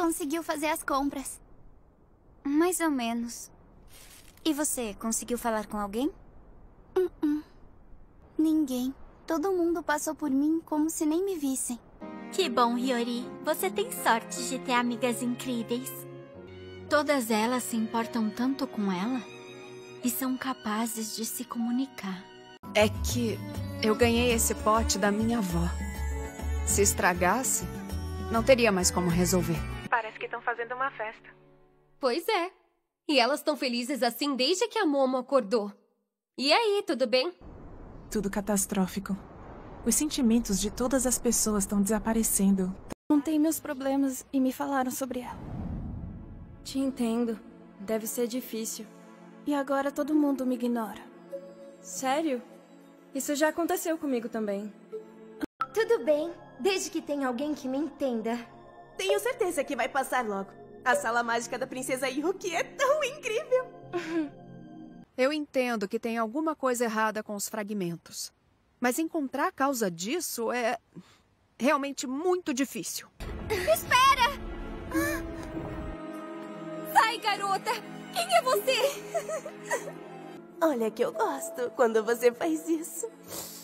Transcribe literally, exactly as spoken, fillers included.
conseguiu fazer as compras. Mais ou menos. E você, conseguiu falar com alguém? Uh-uh. Ninguém. Todo mundo passou por mim como se nem me vissem. Que bom, Hiyori. Você tem sorte de ter amigas incríveis. Todas elas se importam tanto com ela e são capazes de se comunicar. É que eu ganhei esse pote da minha avó. Se estragasse, não teria mais como resolver. Parece que estão fazendo uma festa. Pois é. E elas estão felizes assim desde que a Momo acordou. E aí, tudo bem? Tudo catastrófico. Os sentimentos de todas as pessoas estão desaparecendo. Contei meus problemas e me falaram sobre ela. Te entendo. Deve ser difícil. E agora todo mundo me ignora. Sério? Isso já aconteceu comigo também. Tudo bem, desde que tenha alguém que me entenda. Tenho certeza que vai passar logo. A sala mágica da Princesa Yuki é tão incrível. Eu entendo que tem alguma coisa errada com os fragmentos. Mas encontrar a causa disso é realmente muito difícil. Espera! Sai, garota! Quem é você? Olha que eu gosto quando você faz isso.